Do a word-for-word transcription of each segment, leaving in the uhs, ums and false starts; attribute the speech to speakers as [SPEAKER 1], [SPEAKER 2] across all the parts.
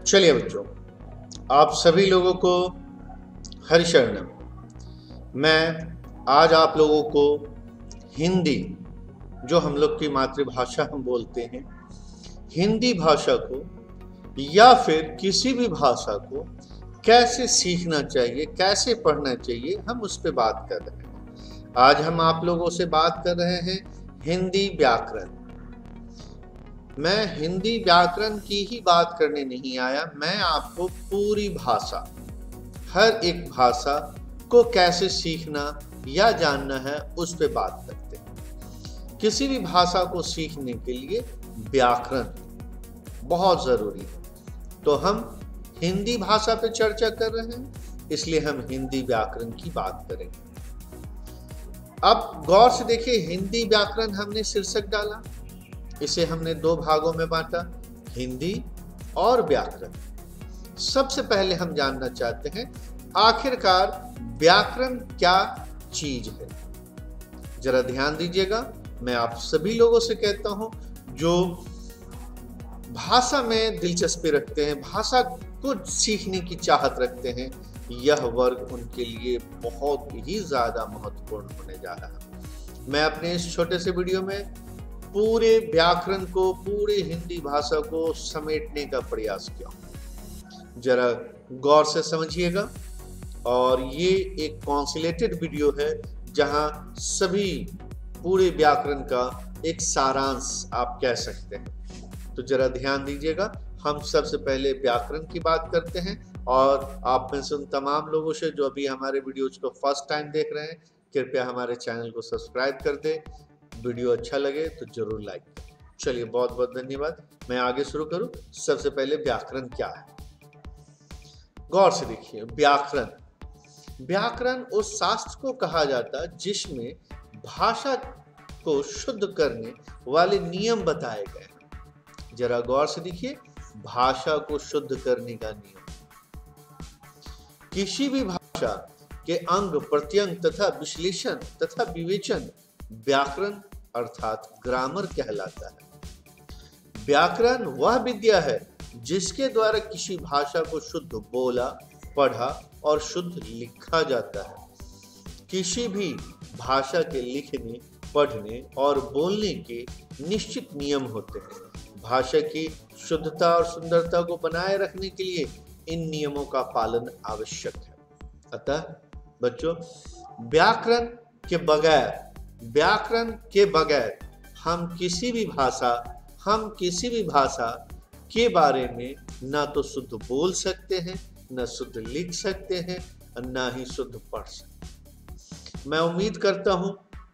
[SPEAKER 1] चलिए बच्चों, आप सभी लोगों को हरि शरणम। मैं आज आप लोगों को हिंदी, जो हम लोग की मातृभाषा हम बोलते हैं, हिंदी भाषा को या फिर किसी भी भाषा को कैसे सीखना चाहिए, कैसे पढ़ना चाहिए, हम उस पर बात कर रहे हैं। आज हम आप लोगों से बात कर रहे हैं हिंदी व्याकरण। मैं हिंदी व्याकरण की ही बात करने नहीं आया, मैं आपको पूरी भाषा, हर एक भाषा को कैसे सीखना या जानना है उस पे बात करते हैं। किसी भी भाषा को सीखने के लिए व्याकरण बहुत जरूरी है। तो हम हिंदी भाषा पे चर्चा कर रहे हैं, इसलिए हम हिंदी व्याकरण की बात करेंगे। अब गौर से देखिए, हिंदी व्याकरण हमने शीर्षक डाला, इसे हमने दो भागों में बांटा, हिंदी और व्याकरण। सबसे पहले हम जानना चाहते हैं आखिरकार व्याकरण क्या चीज है। जरा ध्यान दीजिएगा, मैं आप सभी लोगों से कहता हूं जो भाषा में दिलचस्पी रखते हैं, भाषा को सीखने की चाहत रखते हैं, यह वर्ग उनके लिए बहुत ही ज्यादा महत्वपूर्ण होने जा रहा है। मैं अपने इस छोटे से वीडियो में पूरे व्याकरण को, पूरे हिंदी भाषा को समेटने का प्रयास किया। जरा गौर से समझिएगा, और ये एक कॉन्सिलेटेड वीडियो है जहां सभी पूरे व्याकरण का एक सारांश आप कह सकते हैं। तो जरा ध्यान दीजिएगा, हम सबसे पहले व्याकरण की बात करते हैं। और आप में से उन तमाम लोगों से जो अभी हमारे वीडियोज को फर्स्ट टाइम देख रहे हैं, कृपया हमारे चैनल को सब्सक्राइब कर दें। वीडियो अच्छा लगे तो जरूर लाइक करें। चलिए, बहुत बहुत धन्यवाद। मैं आगे शुरू करूं। सबसे पहले व्याकरण क्या है, गौर से देखिए। व्याकरण व्याकरण उस शास्त्र को कहा जाता है जिसमें भाषा को शुद्ध करने वाले नियम बताए गए हैं। जरा गौर से देखिए, भाषा को शुद्ध करने का नियम। किसी भी भाषा के अंग प्रत्यंग तथा विश्लेषण तथा विवेचन व्याकरण अर्थात ग्रामर कहलाता है। व्याकरण वह विद्या है जिसके द्वारा किसी भाषा को शुद्ध बोला, पढ़ा और शुद्ध लिखा जाता है। किसी भी भाषा के लिखने, पढ़ने और बोलने के निश्चित नियम होते हैं। भाषा की शुद्धता और सुंदरता को बनाए रखने के लिए इन नियमों का पालन आवश्यक है। अतः बच्चों, व्याकरण के बगैर व्याकरण के बगैर हम किसी भी भाषा हम किसी भी भाषा के बारे में ना तो शुद्ध बोल सकते हैं, ना शुद्ध लिख सकते हैं, और ना ही शुद्ध पढ़ सकते हैं। मैं उम्मीद करता हूं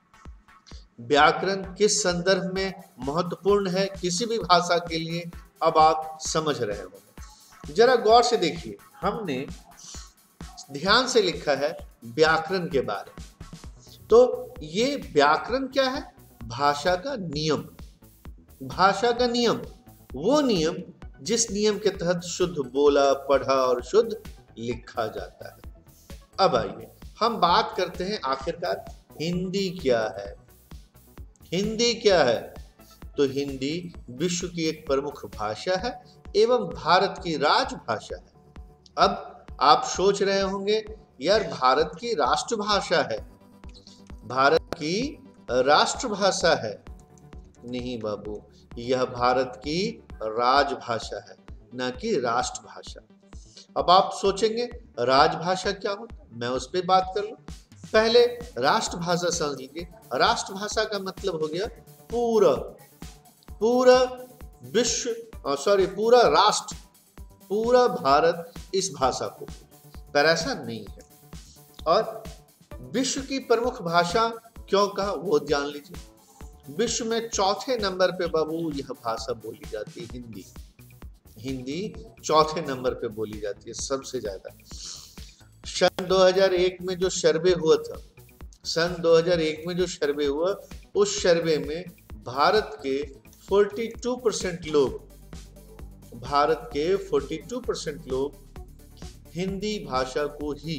[SPEAKER 1] व्याकरण किस संदर्भ में महत्वपूर्ण है किसी भी भाषा के लिए, अब आप समझ रहे होंगे। जरा गौर से देखिए, हमने ध्यान से लिखा है व्याकरण के बारे में। तो ये व्याकरण क्या है? भाषा का नियम। भाषा का नियम, वो नियम जिस नियम के तहत शुद्ध बोला, पढ़ा और शुद्ध लिखा जाता है। अब आइए हम बात करते हैं आखिरकार हिंदी क्या है। हिंदी क्या है? तो हिंदी विश्व की एक प्रमुख भाषा है एवं भारत की राजभाषा है। अब आप सोच रहे होंगे, यार भारत की राष्ट्रभाषा है, भारत की राष्ट्रभाषा है। नहीं बाबू, यह भारत की राजभाषा है, न कि राष्ट्रभाषा। अब आप सोचेंगे राजभाषा क्या होता है, मैं उस पर बात कर लूं। पहले राष्ट्रभाषा समझ लीजिए। राष्ट्रभाषा का मतलब हो गया पूरा पूरा विश्व, सॉरी पूरा राष्ट्र, पूरा भारत इस भाषा को, पर ऐसा नहीं है। और विश्व की प्रमुख भाषा क्यों कहा वो जान लीजिए। विश्व में चौथे नंबर पे बाबू यह भाषा बोली जाती है, हिंदी। हिंदी चौथे नंबर पे बोली जाती है सबसे ज्यादा। सन दो हज़ार एक में जो सर्वे हुआ था, सन दो हज़ार एक में जो सर्वे हुआ, उस सर्वे में भारत के बयालीस परसेंट लोग भारत के बयालीस परसेंट लोग हिंदी भाषा को ही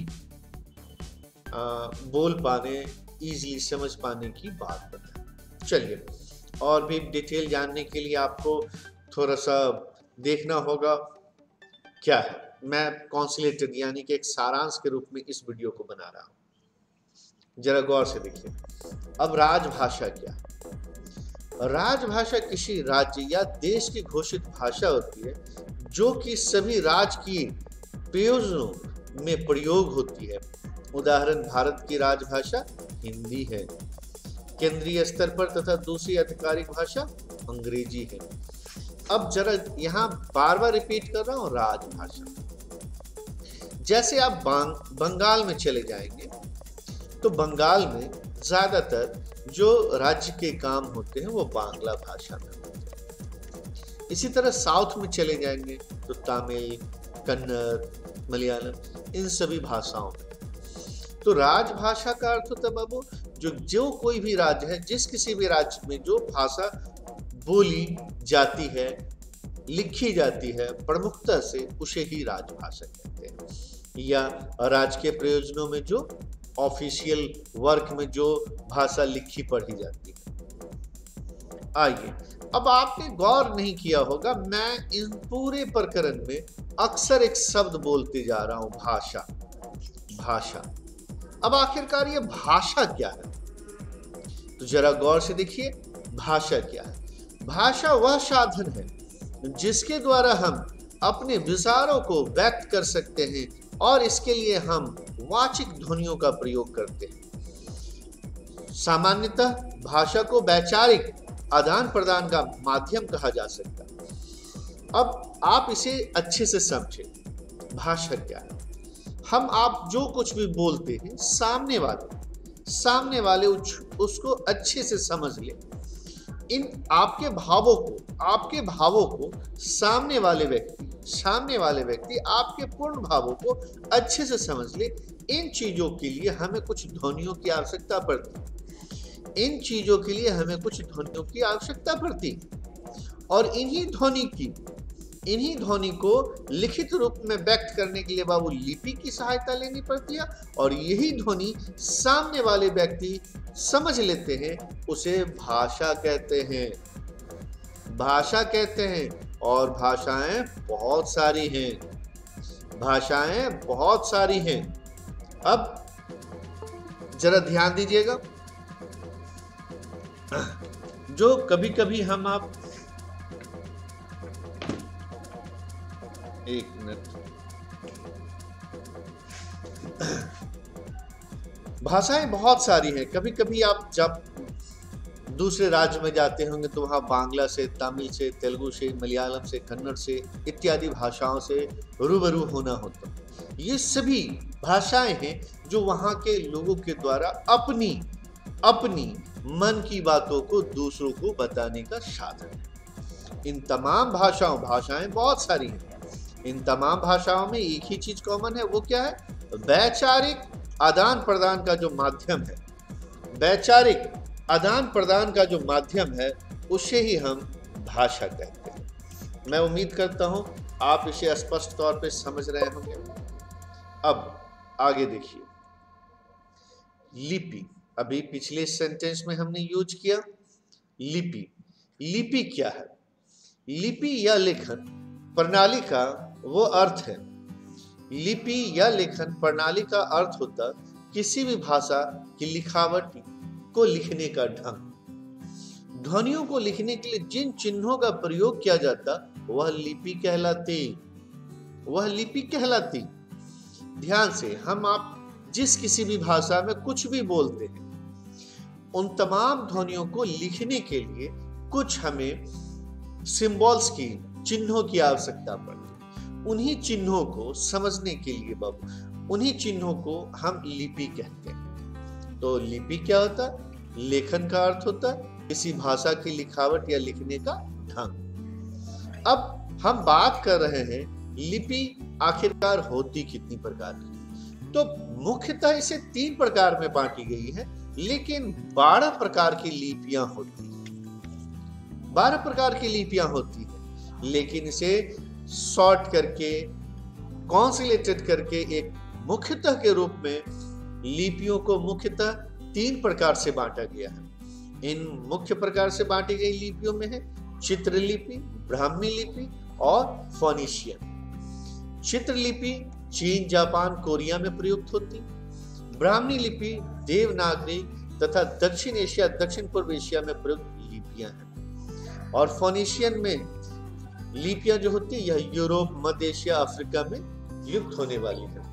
[SPEAKER 1] आ, बोल पाने, इजीली समझ पाने की बात बताएं। चलिए, और भी डिटेल जानने के लिए आपको थोड़ा सा देखना होगा क्या है, मैं कॉन्सिलेटेड यानी कि एक सारांश के रूप में इस वीडियो को बना रहा हूं। जरा गौर से देखिए। अब राजभाषा क्या है? राजभाषा किसी राज्य या देश की घोषित भाषा होती है जो कि सभी राज्य की प्रयोजनों में प्रयोग होती है। उदाहरण, भारत की राजभाषा हिंदी है, केंद्रीय स्तर पर तथा दूसरी आधिकारिक भाषा अंग्रेजी है। अब जरा यहां बार बार रिपीट कर रहा हूं, राजभाषा। जैसे आप बंगाल में चले जाएंगे तो बंगाल में ज्यादातर जो राज्य के काम होते हैं वो बांग्ला भाषा में होते हैं। इसी तरह साउथ में चले जाएंगे तो तमिल, कन्नड़, मलयालम, इन सभी भाषाओं में। तो राजभाषा का अर्थ होता है बाबू, जो जो कोई भी राज्य है, जिस किसी भी राज्य में जो भाषा बोली जाती है, लिखी जाती है प्रमुखता से, उसे ही राजभाषा कहते हैं। या राज्य के प्रयोजनों में जो ऑफिशियल वर्क में जो भाषा लिखी पढ़ी जाती है। आइए, अब आपने गौर नहीं किया होगा, मैं इन पूरे प्रकरण में अक्सर एक शब्द बोलते जा रहा हूं, भाषा। भाषा। अब आखिरकार ये भाषा क्या है? तो जरा गौर से देखिए, भाषा क्या है? भाषा वह साधन है जिसके द्वारा हम अपने विचारों को व्यक्त कर सकते हैं और इसके लिए हम वाचिक ध्वनियों का प्रयोग करते हैं। सामान्यतः भाषा को वैचारिक आदान प्रदान का माध्यम कहा जा सकता है। अब आप इसे अच्छे से समझें, भाषा क्या है? हम आप जो कुछ भी बोलते हैं, सामने वाले सामने वाले उसको अच्छे से समझ ले। इन आपके भावों को आपके भावों को सामने वाले व्यक्ति सामने वाले व्यक्ति आपके पूर्ण भावों को अच्छे से समझ ले। इन चीजों के लिए हमें कुछ ध्वनियों की आवश्यकता पड़ती इन चीजों के लिए हमें कुछ ध्वनियों की आवश्यकता पड़ती और इन्हीं ध्वनि की इन्हीं ध्वनि को लिखित रूप में व्यक्त करने के लिए बाबू लिपि की सहायता लेनी पड़ती है और यही ध्वनि सामने वाले व्यक्ति समझ लेते हैं, उसे भाषा कहते हैं। भाषा कहते हैं और भाषाएं बहुत सारी हैं भाषाएं बहुत सारी हैं। अब जरा ध्यान दीजिएगा, जो कभी कभी हम आप एक मिनट भाषाएं बहुत सारी हैं। कभी कभी आप जब दूसरे राज्य में जाते होंगे तो वहाँ बांग्ला से, तमिल से, तेलुगु से, मलयालम से, कन्नड़ से इत्यादि भाषाओं से रूबरू होना होता है। ये सभी भाषाएं हैं जो वहाँ के लोगों के द्वारा अपनी अपनी मन की बातों को दूसरों को बताने का साधन है। इन तमाम भाषाओं भाषाएं बहुत सारी हैं। इन तमाम भाषाओं में एक ही चीज कॉमन है, वो क्या है? वैचारिक आदान प्रदान का जो माध्यम है वैचारिक आदान प्रदान का जो माध्यम है उसे ही हम भाषा कहते हैं। मैं उम्मीद करता हूं आप इसे स्पष्ट तौर पे समझ रहे होंगे। अब आगे देखिए, लिपि। अभी पिछले सेंटेंस में हमने यूज किया लिपि। लिपि क्या है? लिपि या लेखन प्रणाली का वो अर्थ है लिपि या लेखन प्रणाली का अर्थ होता किसी भी भाषा की लिखावट को लिखने का ढंग। ध्वनियों को लिखने के लिए जिन चिन्हों का प्रयोग किया जाता वह लिपि कहलाती वह लिपि कहलाती ध्यान से, हम आप जिस किसी भी भाषा में कुछ भी बोलते हैं, उन तमाम ध्वनियों को लिखने के लिए कुछ हमें सिंबल्स की, चिन्हों की आवश्यकता पड़ती। उन्हीं चिन्हों को समझने के लिए बाबू, उन्हीं चिन्हों को हम लिपि कहते हैं। तो लिपि क्या होता है? लेखन का अर्थ होता है किसी भाषा की लिखावट या लिखने का ढंग। अब हम बात कर रहे हैं लिपि आखिरकार होती कितनी प्रकार की? तो मुख्यतः इसे तीन प्रकार में बांटी गई है, लेकिन बारह प्रकार की लिपियां होती हैं। बारह प्रकार की लिपियां होती हैं, लेकिन इसे शॉर्ट करके, कॉन्सिलेटेड करके एक मुख्यतः के रूप में लिपियों को मुख्यतः तीन प्रकार से बांटा गया है। इन मुख्य प्रकार से बांटी गई लिपियों में है चित्रलिपि, ब्राह्मी लिपि और फोनीशियन। चित्रलिपि चीन, जापान, कोरिया में प्रयुक्त होती। ब्राह्मी लिपि देवनागरी तथा दक्षिण एशिया, दक्षिण पूर्व एशिया में प्रयुक्त लिपियां हैं। और फोनीशियन में लिपियां जो होती है यह यूरोप, मध्य एशिया, अफ्रीका में युक्त होने वाली है।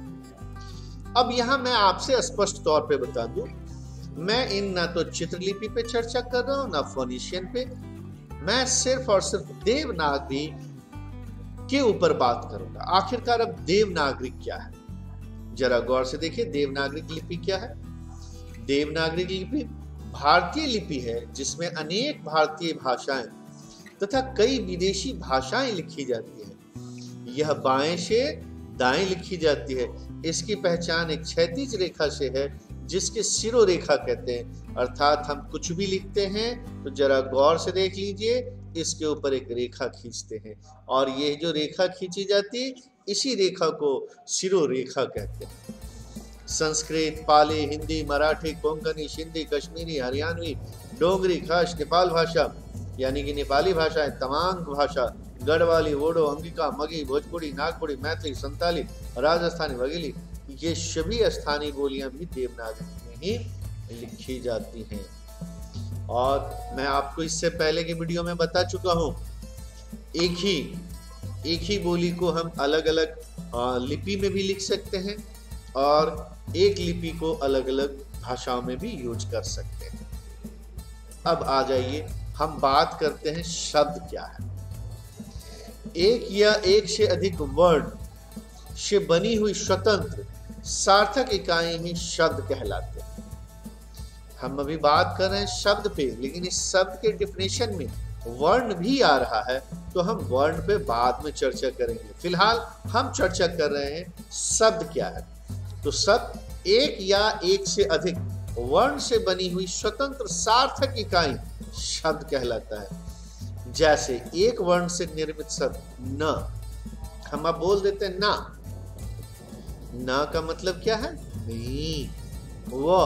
[SPEAKER 1] अब यहां मैं आपसे स्पष्ट तौर पे बता दूं, मैं इन ना तो चित्रलिपि पे चर्चा कर रहा हूं ना फोनीशियन पे, मैं सिर्फ और सिर्फ देवनागरी के ऊपर बात करूंगा। आखिरकार अब देवनागरी क्या है, जरा गौर से देखिए। देवनागरी लिपि क्या है? देवनागरी लिपि भारतीय लिपि है जिसमें अनेक भारतीय भाषाएं तथा कई विदेशी भाषाएं लिखी जाती है। यह बाएं से दाएं लिखी जाती है। इसकी पहचान एक क्षैतिज रेखा से है जिसके सिरोरेखा कहते हैं। अर्थात हम कुछ भी लिखते हैं तो जरा गौर से देख लीजिए, इसके ऊपर एक रेखा खींचते हैं और ये जो रेखा खींची जाती है इसी रेखा को सिरोरेखा कहते हैं। संस्कृत, पाली, हिंदी, मराठी, कोंकणी, सिंधी, कश्मीरी, हरियाणवी, डोगरी, खास नेपाल भाषा यानी कि नेपाली भाषाएं, तमांग भाषा, गढ़वाली, वोडो, अंगिका, मगी, भोजपुरी, नागपुरी, मैथिली, संताली, राजस्थानी वगैरह, ये सभी स्थानीय बोलियां भी देवनागरी में ही लिखी जाती हैं। और मैं आपको इससे पहले के वीडियो में बता चुका हूं, एक ही एक ही बोली को हम अलग अलग लिपि में भी लिख सकते हैं और एक लिपि को अलग अलग भाषाओं में भी यूज कर सकते हैं। अब आ जाइए, हम बात करते हैं शब्द क्या है। एक या एक से अधिक वर्ण से बनी हुई स्वतंत्र सार्थक इकाई ही शब्द कहलाते हैं। हम अभी बात कर रहे हैं शब्द पे, लेकिन इस शब्द के डिफिनेशन में वर्ण भी आ रहा है तो हम वर्ण पे बाद में चर्चा करेंगे। फिलहाल हम चर्चा कर रहे हैं शब्द क्या है। तो शब्द एक या एक से अधिक वर्ण से बनी हुई स्वतंत्र सार्थक इकाई शब्द कहलाता है। जैसे एक वर्ण से निर्मित शब्द न, हम अब बोल देते हैं ना। ना का मतलब क्या है? नहीं। व,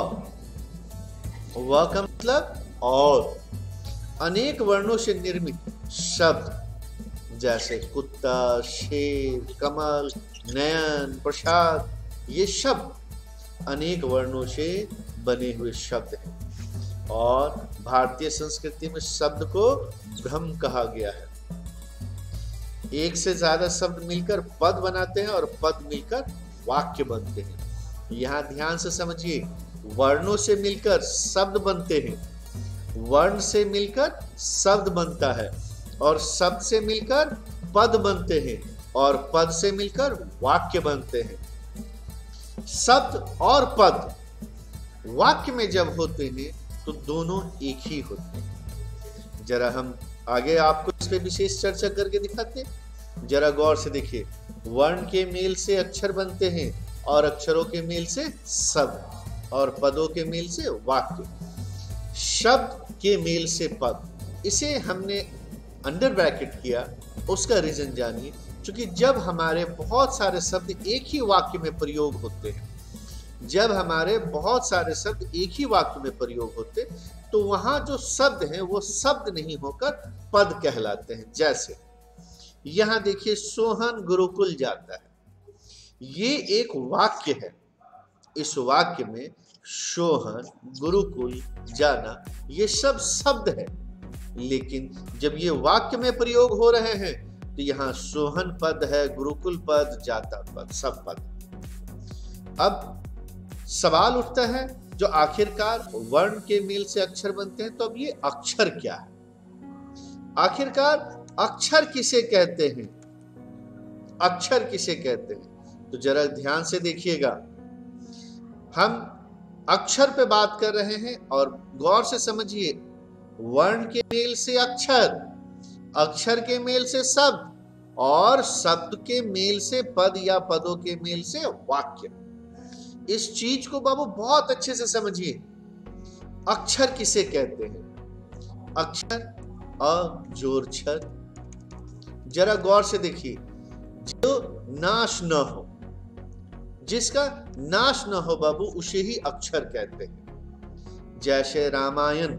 [SPEAKER 1] व का मतलब और। अनेक वर्णों से निर्मित शब्द जैसे कुत्ता, शेर, कमल, नयन, प्रसाद, ये शब्द अनेक वर्णों से बने हुए शब्द हैं। और भारतीय संस्कृति में शब्द को ब्रह्म कहा गया है। एक से ज्यादा शब्द मिलकर पद बनाते हैं और पद मिलकर वाक्य बनते हैं। यहाँ ध्यान से समझिए, वर्णों से मिलकर शब्द बनते हैं, वर्ण से मिलकर शब्द बनता है और शब्द से मिलकर पद बनते हैं और पद से मिलकर वाक्य बनते हैं। शब्द और पद वाक्य में जब होते हैं तो दोनों एक ही होते हैं। जरा हम आगे आपको इस पे विशेष चर्चा करके दिखाते हैं। जरा गौर से देखिए, वर्ण के मेल से अक्षर बनते हैं और अक्षरों के मेल से शब्द और पदों के मेल से वाक्य। शब्द के मेल से पद, इसे हमने अंडर ब्रैकेट किया, उसका रीजन जानिए। क्योंकि जब हमारे बहुत सारे शब्द एक ही वाक्य में प्रयोग होते हैं, जब हमारे बहुत सारे शब्द एक ही वाक्य में प्रयोग होते तो वहां जो शब्द हैं वो शब्द नहीं होकर पद कहलाते हैं। जैसे यहां देखिए, सोहन गुरुकुल जाता है, ये एक वाक्य है। इस वाक्य में सोहन, गुरुकुल, जाना, ये सब शब्द है। लेकिन जब ये वाक्य में प्रयोग हो रहे हैं तो यहाँ सोहन पद है, गुरुकुल पद, जाता पद, सब पद। अब सवाल उठता है, जो आखिरकार वर्ण के मेल से अक्षर बनते हैं, तो अब ये अक्षर क्या है? आखिरकार अक्षर किसे कहते हैं? अक्षर किसे कहते हैं? तो जरा ध्यान से देखिएगा, हम अक्षर पे बात कर रहे हैं और गौर से समझिए, वर्ण के मेल से अक्षर, अक्षर के मेल से शब्द और शब्द के मेल से पद या पदों के मेल से वाक्य। इस चीज को बाबू बहुत अच्छे से समझिए। अक्षर किसे कहते हैं? अक्षर अ जोर छर। जरा गौर से देखिए, जो नाश न हो, जिसका नाश न हो बाबू, उसे ही अक्षर कहते हैं। जैसे रामायण,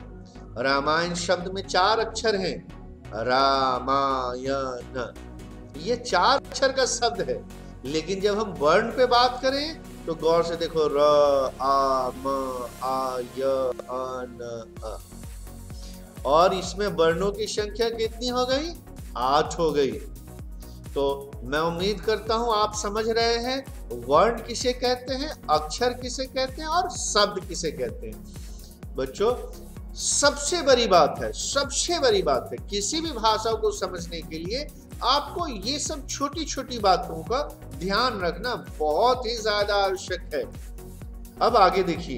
[SPEAKER 1] रामायण शब्द में चार अक्षर हैं, रामायण। ये चार अक्षर का शब्द है, लेकिन जब हम वर्ण पे बात करें तो गौर से देखो, र, आ, म, आ, य, आ, न, अ। और इसमें वर्णों की संख्या कितनी हो गई? आठ हो गई। तो मैं उम्मीद करता हूं आप समझ रहे हैं वर्ण किसे कहते हैं, अक्षर किसे कहते हैं और शब्द किसे कहते हैं। बच्चों, सबसे बड़ी बात है, सबसे बड़ी बात है किसी भी भाषा को समझने के लिए आपको ये सब छोटी छोटी बातों का ध्यान रखना बहुत ही ज्यादा आवश्यक है। अब आगे देखिए,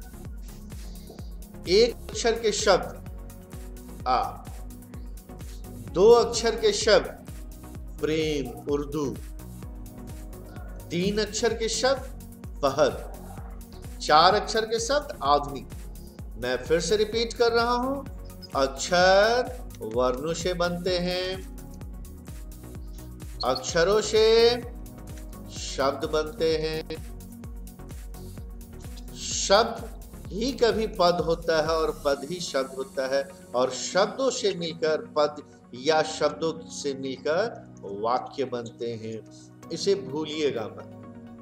[SPEAKER 1] एक अक्षर के शब्द आ, दो अक्षर के शब्द प्रेम उर्दू, तीन अक्षर के शब्द पहल, चार अक्षर के शब्द आधुनिक। मैं फिर से रिपीट कर रहा हूं, अक्षर वर्णों से बनते हैं, अक्षरों से शब्द बनते हैं, शब्द ही कभी पद होता है और पद ही शब्द होता है, और शब्दों से मिलकर पद या शब्दों से मिलकर वाक्य बनते हैं। इसे भूलिएगा मत।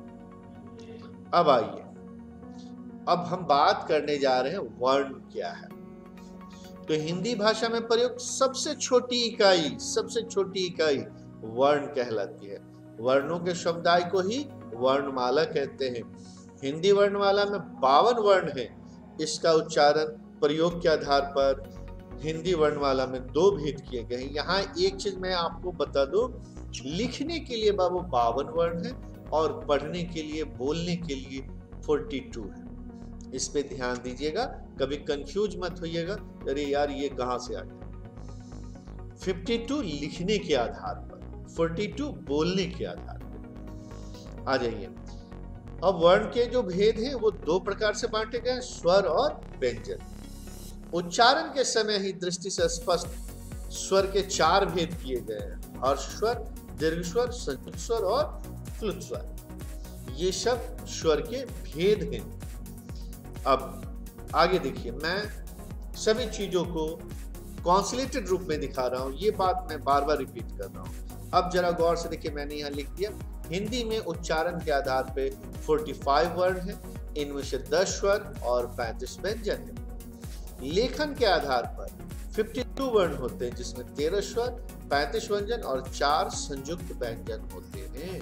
[SPEAKER 1] अब आइए, अब हम बात करने जा रहे हैं वर्ण क्या है। तो हिंदी भाषा में प्रयुक्त सबसे छोटी इकाई, सबसे छोटी इकाई वर्ण कहलाती है। वर्णों के समुदाय को ही वर्णमाला कहते हैं। हिंदी वर्णमाला में बावन वर्ण है। इसका उच्चारण प्रयोग के आधार पर हिंदी वर्णमाला में दो भेद किए गए हैं। यहाँ एक चीज मैं आपको बता दूं, लिखने के लिए बाबू बावन वर्ण है और पढ़ने के लिए, बोलने के लिए बयालीस है। इस पे ध्यान दीजिएगा, कभी कंफ्यूज मत होइएगा, अरे यार ये कहां से आ गया। बावन लिखने के आधार पर, बयालीस बोलने के आधार पर। आ जाइए, अब वर्ण के जो भेद हैं वो दो प्रकार से बांटे गए, स्वर और व्यंजन। उच्चारण के समय ही दृष्टि से स्पष्ट स्वर के चार भेद किए गए हैं, हर्ष स्वर, दीर्घ स्वर, संयुक्त स्वर और प्लुत स्वर। ये सब स्वर के भेद हैं। अब आगे देखिए, मैं सभी चीजों को कॉन्सोनेंटेड रूप में दिखा रहा हूं, ये बात मैं बार बार रिपीट कर रहा हूं। अब जरा गौर से देखिए, मैंने यहाँ लिख दिया, हिंदी में उच्चारण के आधार पे पैंतालीस वर्ण हैं, इनमें से दस स्वर और पैंतीस व्यंजन है। लेखन के आधार पर बावन वर्ण होते हैं, जिसमें तेरह स्वर, पैंतीस व्यंजन और चार संयुक्त व्यंजन होते हैं।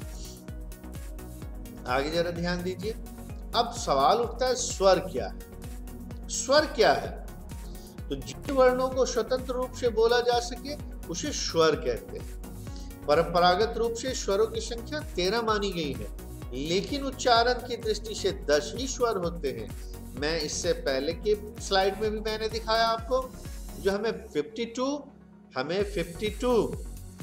[SPEAKER 1] आगे जरा ध्यान दीजिए। अब सवाल उठता है, स्वर क्या है? स्वर क्या है? तो जिन वर्णों को स्वतंत्र रूप से बोला जा सके उसे स्वर कहते हैं। परंपरागत रूप से स्वरों की संख्या तेरह मानी गई है, लेकिन उच्चारण की दृष्टि से दस ही स्वर होते हैं। मैं इससे पहले के स्लाइड में भी मैंने दिखाया आपको, जो हमें बावन हमें बावन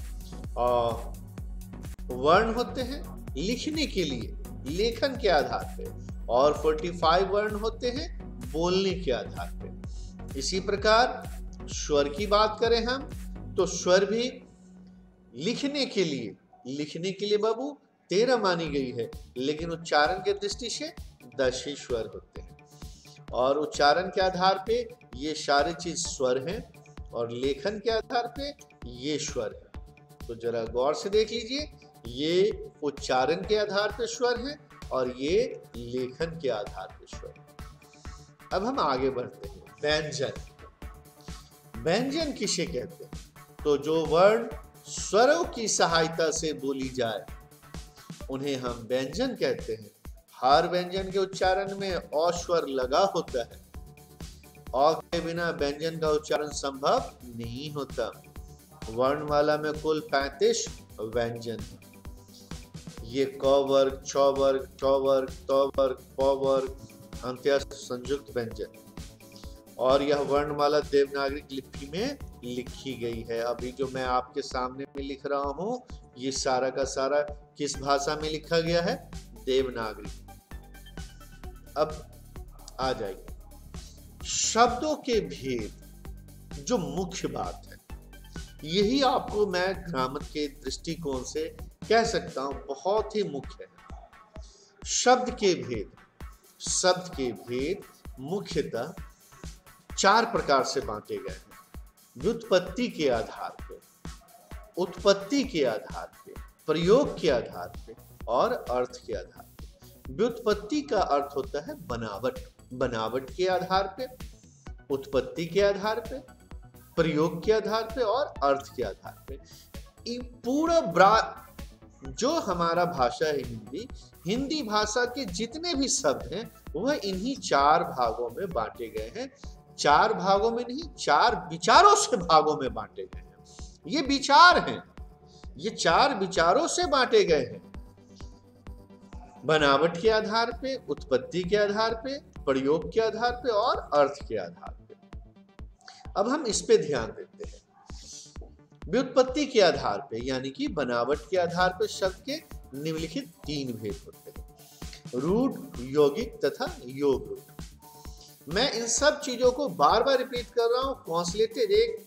[SPEAKER 1] और वर्ण होते हैं लिखने के लिए, लेखन के आधार पे, और पैंतालीस वर्ण होते हैं बोलने के आधार पे। इसी प्रकार स्वर की बात करें हम, तो स्वर भी लिखने के लिए, लिखने के लिए बाबू तेरह मानी गई है, लेकिन उच्चारण के दृष्टि से दस ही स्वर होते हैं। और उच्चारण के आधार पे ये सारी चीज स्वर हैं, और लेखन के आधार पे ये स्वर है। तो जरा गौर से देख लीजिए, ये उच्चारण के आधार पे स्वर है और ये लेखन के आधार पे स्वर। अब हम आगे बढ़ते हैं, व्यंजन। व्यंजन किसे कहते हैं? तो जो वर्ण स्वरों की सहायता से बोली जाए उन्हें हम व्यंजन कहते हैं। हर व्यंजन के उच्चारण में अ स्वर लगा होता है। अ के बिना व्यंजन का उच्चारण संभव नहीं होता। वर्णमाला में कुल पैंतीस व्यंजन है। ये क वर्ग, छ वर्ग, ट वर्ग, त वर्ग, प वर्ग, अंत्यस्थ संयुक्त व्यंजन। और यह वर्णमाला देवनागरी लिपि में लिखी गई है। अभी जो मैं आपके सामने में लिख रहा हूं, ये सारा का सारा किस भाषा में लिखा गया है? देवनागरी। अब आ जाइए, शब्दों के भेद जो मुख्य बात है, यही आपको मैं ग्रामर के दृष्टिकोण से कह सकता हूं बहुत ही मुख्य है। शब्द के भेद, शब्द के भेद मुख्यतः चार प्रकार से बांटे गए हैं। व्युत्पत्ति के आधार पर, उत्पत्ति के आधार पे, प्रयोग के आधार पे और अर्थ के आधार पे। व्युत्पत्ति का अर्थ होता है बनावट, बनावट के आधार पे, उत्पत्ति के आधार पे, प्रयोग के आधार पे और अर्थ के आधार पे। ये पूरा ब्रा जो हमारा भाषा है हिंदी, हिंदी भाषा के जितने भी शब्द हैं वह इन्हीं चार भागों में बांटे गए हैं। चार भागों में नहीं, चार विचारों से भागों में बांटे गए हैं। ये विचार हैं, ये चार विचारों से बांटे गए हैं। बनावट के आधार पे, उत्पत्ति के आधार पे, प्रयोग के आधार पे और अर्थ के आधार पे। अब हम इस पे ध्यान देते हैं। व्युत्पत्ति के आधार पे यानी कि बनावट के आधार पे शब्द के निम्नलिखित तीन भेद होते हैं, रूढ़, यौगिक तथा योग रूढ़। मैं इन सब चीजों को बार बार रिपीट कर रहा हूं, कॉन्सलेटेड एक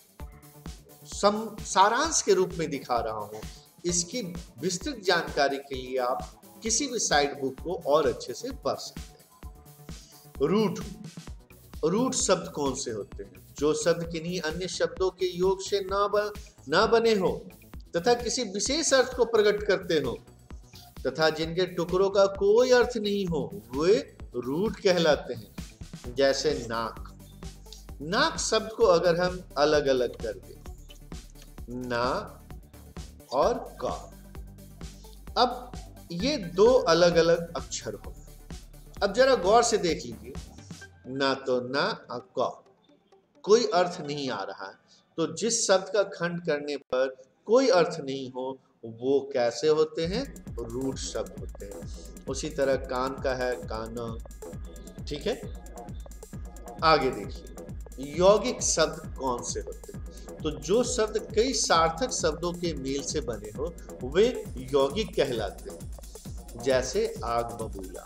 [SPEAKER 1] सारांश के रूप में दिखा रहा हूं। इसकी विस्तृत जानकारी के लिए आप किसी भी साइड बुक को और अच्छे से पढ़ सकते हैं। रूढ़, रूढ़ शब्द कौन से होते हैं? जो शब्द किन्हीं अन्य शब्दों के योग से न बन न बने हो तथा किसी विशेष अर्थ को प्रकट करते हो तथा जिनके टुकड़ों का कोई अर्थ नहीं हो, वे रूढ़ कहलाते हैं। जैसे नाक, नाक शब्द को अगर हम अलग अलग कर दें, ना और का, अब ये दो अलग अलग अक्षर हो। अब जरा गौर से देख लीजिए, ना तो ना और का, कोई अर्थ नहीं आ रहा है। तो जिस शब्द का खंड करने पर कोई अर्थ नहीं हो वो कैसे होते हैं? रूढ़ शब्द होते हैं। उसी तरह कान का है काना, ठीक है। आगे देखिए, यौगिक शब्द कौन से होते हैं? तो जो शब्द कई सार्थक शब्दों के मेल से बने हो वे यौगिक कहलाते हैं। जैसे आग बबूला,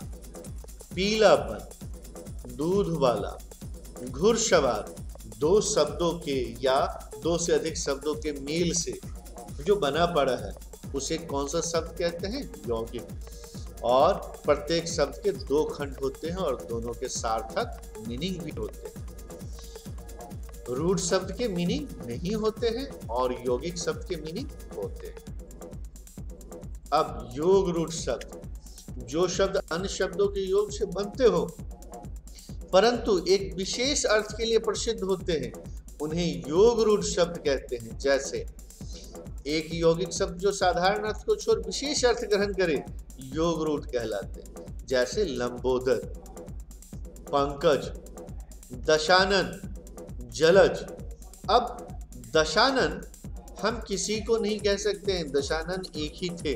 [SPEAKER 1] पीलापन, दूध वाला, घुड़सवार, दो शब्दों के या दो से अधिक शब्दों के मेल से जो बना पड़ा है उसे कौन सा शब्द कहते हैं? यौगिक। और प्रत्येक शब्द के दो खंड होते हैं और दोनों के सार्थक मीनिंग भी होते हैं। रूढ़ शब्द के मीनिंग नहीं होते हैं और यौगिक शब्द के मीनिंग होते हैं। अब योग रूढ़ शब्द, जो शब्द अन्य शब्दों के योग से बनते हो परंतु एक विशेष अर्थ के लिए प्रसिद्ध होते हैं, उन्हें योग रूढ़ शब्द कहते हैं। जैसे एक यौगिक शब्द जो साधारण अर्थ को छोड़ विशेष अर्थ ग्रहण करे, योग रूढ़ कहलाते हैं। जैसे लंबोदर, पंकज, दशानन, जलज। अब दशानन हम किसी को नहीं कह सकते हैं, दशानन एक ही थे।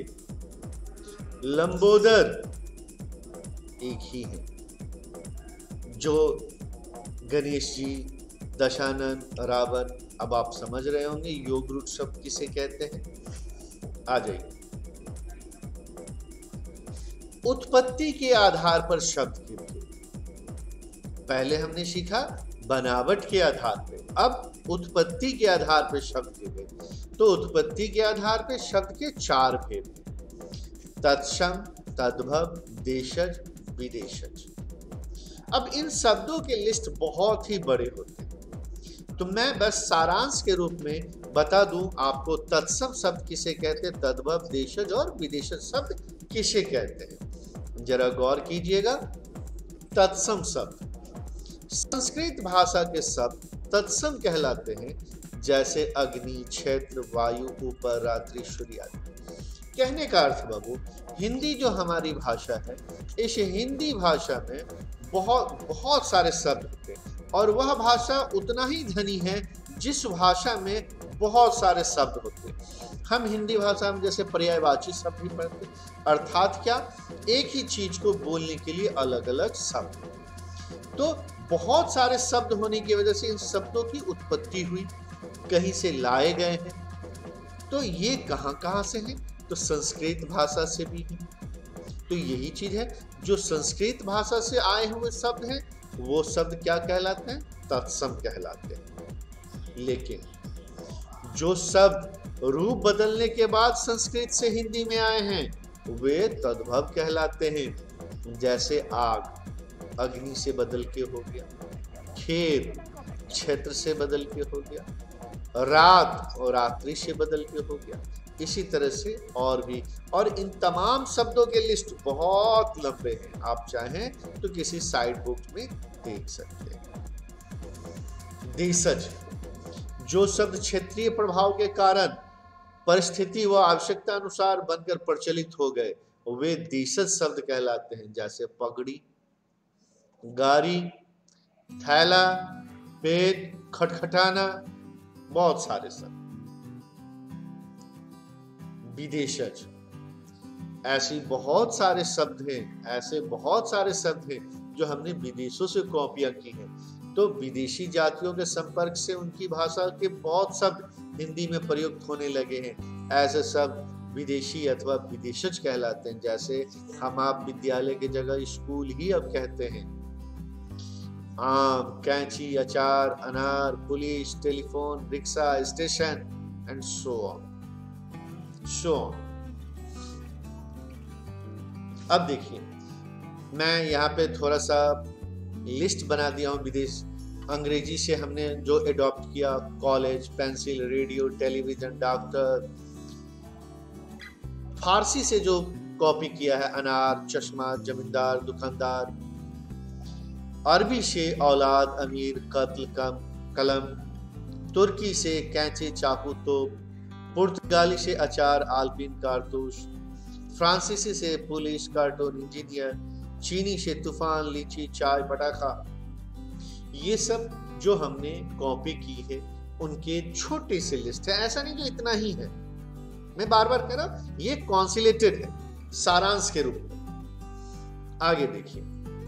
[SPEAKER 1] लंबोदर एक ही है। जो गणेश जी, दशानन, रावण, अब आप समझ रहे होंगे योग रूढ़ शब्द किसे कहते हैं। आ जाइए, उत्पत्ति के आधार पर शब्द के भेद। पहले हमने सीखा बनावट के आधार पे, अब उत्पत्ति के आधार पे शब्द के भेद। तो उत्पत्ति के आधार पे शब्द के चार भेद, तत्सम, तद्भव, देशज, विदेशज। अब इन शब्दों के लिस्ट बहुत ही बड़े होते हैं, तो मैं बस सारांश के रूप में बता दूं आपको तत्सम शब्द किसे कहते हैं, तद्भव, देशज और विदेशज शब्द किसे कहते हैं। जरा गौर कीजिएगा। तत्सम शब्द संस्कृत भाषा के शब्द तत्सम कहलाते हैं। जैसे अग्नि, क्षेत्र, वायु, ऊपर, रात्रि, सूर्य आदि। कहने का अर्थ बाबू, हिंदी जो हमारी भाषा है, इस हिंदी भाषा में बहुत बहुत सारे शब्द होते हैं और वह भाषा उतना ही धनी है जिस भाषा में बहुत सारे शब्द होते हैं। हम हिंदी भाषा में जैसे पर्यायवाची शब्द भी पढ़ते हैं, अर्थात क्या, एक ही चीज को बोलने के लिए अलग अलग शब्द। तो बहुत सारे शब्द होने की वजह से इन शब्दों की उत्पत्ति हुई, कहीं से लाए गए हैं। तो ये कहाँ कहाँ से हैं? तो संस्कृत भाषा से भी है। तो यही चीज है, जो संस्कृत भाषा से आए हुए शब्द हैं वो शब्द क्या कहलाते हैं? तत्सम कहलाते हैं। लेकिन जो शब्द रूप बदलने के बाद संस्कृत से हिंदी में आए हैं वे तद्भव कहलाते हैं। जैसे आग अग्नि से बदल के हो गया, खेत क्षेत्र से बदल के हो गया, रात और रात्रि से बदल के हो गया। इसी तरह से और भी, और इन तमाम शब्दों के लिस्ट बहुत लंबे हैं, आप चाहें तो किसी साइड बुक में देख सकते हैं। देशज, जो शब्द क्षेत्रीय प्रभाव के कारण परिस्थिति व आवश्यकता अनुसार बनकर प्रचलित हो गए वे देशज शब्द कहलाते हैं, जैसे पगड़ी, गाड़ी, थैला, पेट, खटखटाना, बहुत सारे शब्द। विदेशज, ऐसी बहुत सारे शब्द हैं, ऐसे बहुत सारे शब्द हैं जो हमने विदेशों से कॉपियां की हैं। तो विदेशी जातियों के संपर्क से उनकी भाषा के बहुत शब्द हिंदी में प्रयुक्त होने लगे हैं। ऐसे शब्द विदेशी अथवा विदेशज कहलाते हैं। जैसे हम आप विद्यालय की जगह स्कूल ही अब कहते हैं। आम, कैंची, अचार, अनार, police, telephone, rickshaw, station and so on so on. अब देखिए, मैं यहाँ पे थोड़ा सा लिस्ट बना दिया हूँ विदेश अंग्रेजी से हमने जो एडॉप्ट किया। College, pencil, radio, television, doctor. Farsi से जो कॉपी किया है अनार, चश्मा, जमींदार, दुकानदार। अरबी से औलाद, अमीर, कत्ल, कम, कलम। तुर्की से कैंची, चाकू, तोप। पुर्तगाली से अचार, आलपीन, कारतूस। फ्रांसीसी से पुलिस, कार्टून, इंजीनियर। चीनी से तूफान, लीची, चाय, पटाखा। ये सब जो हमने कॉपी की है उनके छोटे से लिस्ट है। ऐसा नहीं कि इतना ही है, मैं बार बार कह रहा हूं, ये कॉन्सिलेटेड है सारांश के रूप में। आगे देखिए,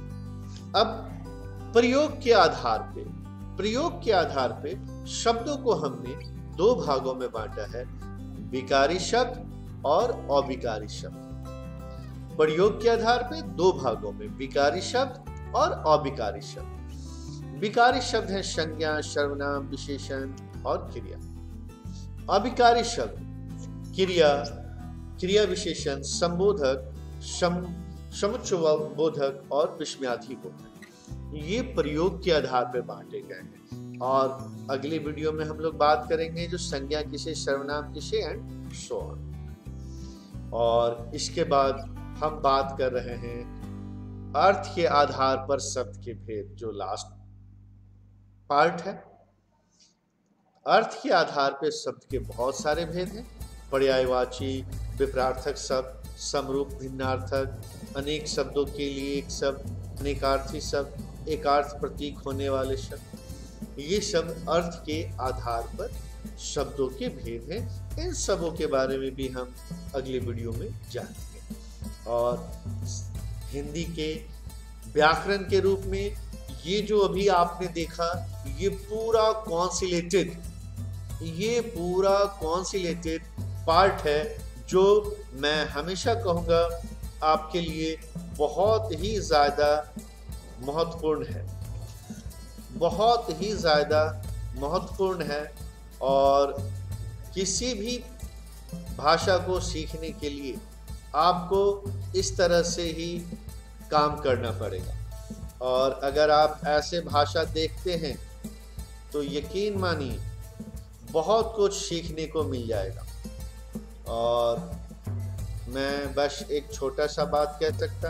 [SPEAKER 1] अब प्रयोग के आधार पे प्रयोग के आधार पे शब्दों को हमने दो भागों में बांटा है, विकारी शब्द और अविकारी शब्द। प्रयोग के आधार पे दो भागों में, विकारी शब्द और अविकारी शब्द। विकारी शब्द है संज्ञा, सर्वनाम, विशेषण और क्रिया। अविकारी शब्द क्रिया, क्रिया विशेषण, संबोधक, सम, समुच्चयबोधक और विस्मयार्थी बोधक। ये प्रयोग के आधार पर बांटे गए हैं। और अगले वीडियो में हम लोग बात करेंगे जो संज्ञा किसे, सर्वनाम किसे एंड सो ऑन। और इसके बाद हम बात कर रहे हैं अर्थ के आधार पर शब्द के भेद, जो लास्ट पार्ट है। अर्थ के आधार पर शब्द के बहुत सारे भेद हैं। पर्यायवाची, विपरार्थक शब्द, समरूप, भिन्नार्थक, अनेक शब्दों के लिए एक शब्द, अनेकार्थी शब्द, एकार्थ प्रतीक होने वाले शब्द। ये शब्द अर्थ के आधार पर शब्दों के भेद हैं। इन सबों के बारे में भी हम अगले वीडियो में जानेंगे। और हिंदी के व्याकरण के रूप में ये जो अभी आपने देखा, ये पूरा कॉन्सिलेटेड ये पूरा कॉन्सिलेटेड पार्ट है, जो मैं हमेशा कहूँगा आपके लिए बहुत ही ज़्यादा महत्वपूर्ण है, बहुत ही ज़्यादा महत्वपूर्ण है। और किसी भी भाषा को सीखने के लिए आपको इस तरह से ही काम करना पड़ेगा। और अगर आप ऐसे भाषा देखते हैं तो यकीन मानिए बहुत कुछ सीखने को मिल जाएगा। और मैं बस एक छोटा सा बात कह सकता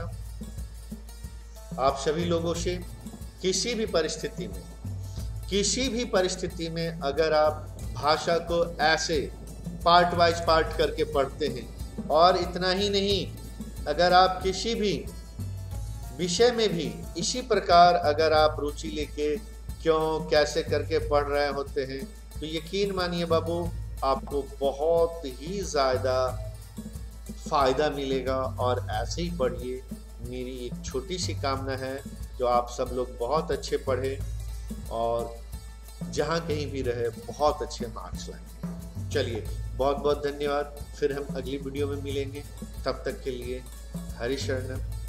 [SPEAKER 1] हूँ आप सभी लोगों से, किसी भी परिस्थिति में किसी भी परिस्थिति में अगर आप भाषा को ऐसे पार्ट वाइज पार्ट करके पढ़ते हैं, और इतना ही नहीं, अगर आप किसी भी विषय में भी इसी प्रकार अगर आप रुचि लेके क्यों कैसे करके पढ़ रहे होते हैं, तो यकीन मानिए बाबू आपको बहुत ही ज़्यादा फ़ायदा मिलेगा। और ऐसे ही पढ़िए, मेरी एक छोटी सी कामना है जो आप सब लोग बहुत अच्छे पढ़े और जहाँ कहीं भी रहे बहुत अच्छे मार्क्स लाएं। चलिए, बहुत बहुत धन्यवाद। फिर हम अगली वीडियो में मिलेंगे, तब तक के लिए हरि शरणम।